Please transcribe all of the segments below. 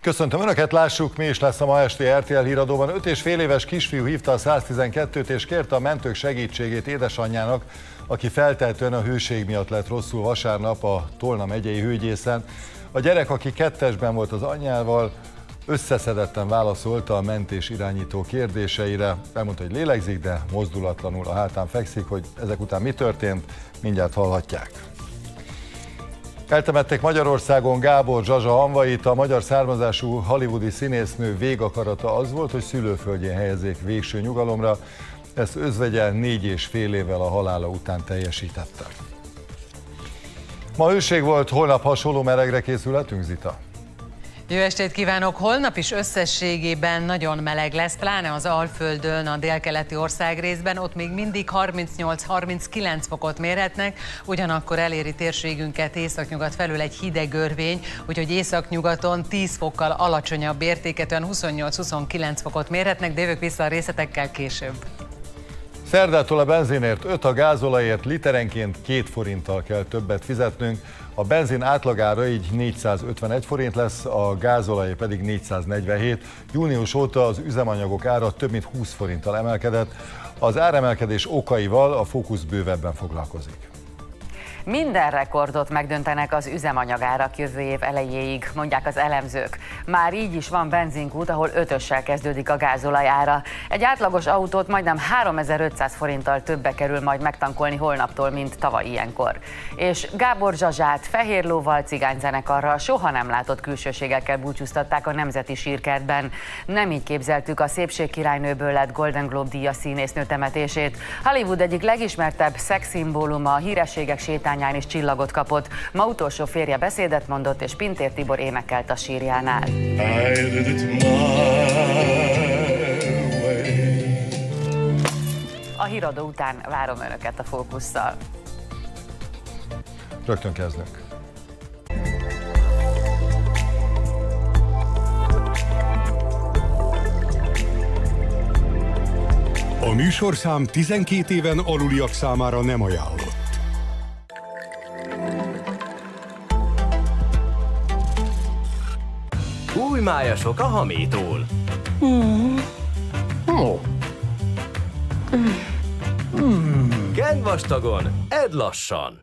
Köszöntöm Önöket, lássuk, mi is lesz a ma esti RTL híradóban. 5,5 éves kisfiú hívta a 112-t és kérte a mentők segítségét édesanyjának, aki feltehetően a hőség miatt lett rosszul vasárnap a Tolna megyei Hőgyészen. A gyerek, aki kettesben volt az anyjával, összeszedetten válaszolta a mentés irányító kérdéseire. Elmondta, hogy lélegzik, de mozdulatlanul a hátán fekszik. Hogy ezek után mi történt, mindjárt hallhatják. Eltemették Magyarországon Gábor Zsazsa hamvait. A magyar származású hollywoodi színésznő végakarata az volt, hogy szülőföldjén helyezzék végső nyugalomra. Ezt özvegye 4,5 évvel a halála után teljesítette. Ma hőség volt, holnap hasonló melegre készülhetünk, Zita? Jó estét kívánok! Holnap is összességében nagyon meleg lesz, pláne az Alföldön, a délkeleti országrészben, ott még mindig 38-39 fokot mérhetnek, ugyanakkor eléri térségünket északnyugat felől egy hideg örvény, úgyhogy északnyugaton 10 fokkal alacsonyabb értéket, olyan 28-29 fokot mérhetnek, de jövök vissza a részletekkel később. Szerdától a benzinért 5, a gázolajért literenként 2 forinttal kell többet fizetnünk. A benzin átlagára így 451 forint lesz, a gázolaj pedig 447. Június óta az üzemanyagok ára több mint 20 forinttal emelkedett. Az áremelkedés okaival a Fókusz bővebben foglalkozik. Minden rekordot megdöntenek az üzemanyagárak jövő év elejéig, mondják az elemzők. Már így is van benzinkút, ahol 5-össel kezdődik a gázolaj ára. Egy átlagos autót majdnem 3500 forinttal többe kerül majd megtankolni holnaptól, mint tavaly ilyenkor. És Gábor Zsazsát Fehér Lóval, cigányzenekarral, soha nem látott külsőségekkel búcsúztatták a Nemzeti Sírkertben. Nem így képzeltük a szépségkirálynőből lett Golden Globe díjas színésznő temetését. Hollywood egyik legismertebb szexszimbóluma, a hírességek sétányán is csillagot kapott. Ma utolsó férje beszédet mondott, és Pintér Tibor énekelt a sírjánál. A híradó után várom Önöket a Fókusszal. Rögtön kezdünk. A műsorszám 12 éven aluliak számára nem ajánlott. Új májasok a Hamétól. Kend vastagon, edd lassan.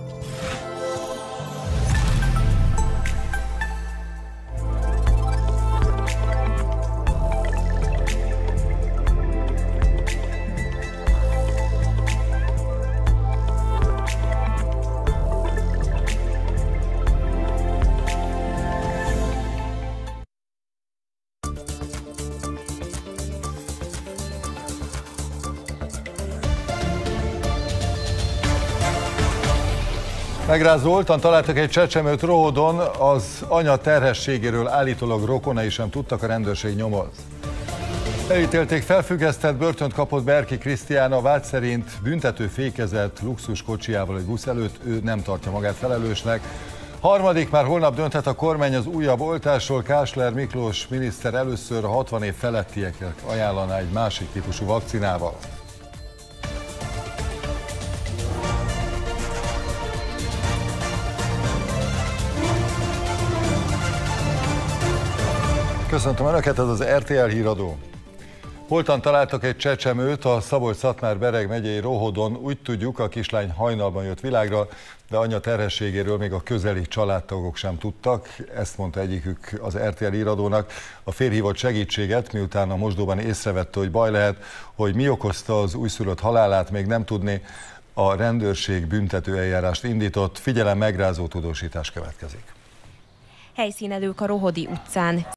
Megrázoltan találtak egy csecsemőt Rohodon, az anya terhességéről állítólag rokonai sem tudtak, a rendőrség nyomoz. Elítélték, felfüggesztett börtönt kapott Berki Krisztián, a vád szerint büntető fékezett luxuskocsijával egy busz előtt, ő nem tartja magát felelősnek. Harmadik, már holnap dönthet a kormány az újabb oltásról. Kásler Miklós miniszter először a 60 év felettieket ajánlaná egy másik típusú vakcinával. Köszöntöm Önöket, ez az RTL híradó. Holtan találtak egy csecsemőt a Szabolcs-Szatmár-Bereg megyei Rohodon. Úgy tudjuk, a kislány hajnalban jött világra, de anya terhességéről még a közeli családtagok sem tudtak. Ezt mondta egyikük az RTL híradónak. A férj hívott segítséget, miután a mosdóban észrevette, hogy baj lehet. Hogy mi okozta az újszülött halálát, még nem tudni. A rendőrség büntetőeljárást indított. Figyelem, megrázó tudósítás következik. Helyszínelők a Rohodi utcán.